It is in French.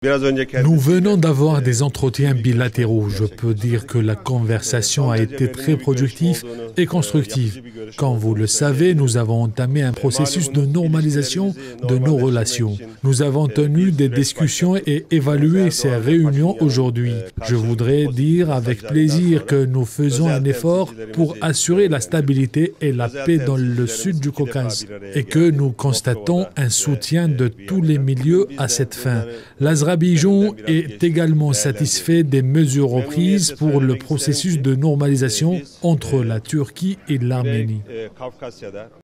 Nous venons d'avoir des entretiens bilatéraux. Je peux dire que la conversation a été très productive et constructive. Comme vous le savez, nous avons entamé un processus de normalisation de nos relations. Nous avons tenu des discussions et évalué ces réunions aujourd'hui. Je voudrais dire avec plaisir que nous faisons un effort pour assurer la stabilité et la paix dans le sud du Caucase et que nous constatons un soutien de tous les milieux à cette fin. L'Azerbaïdjan est également satisfait des mesures prises pour le processus de normalisation entre la Turquie et l'Arménie.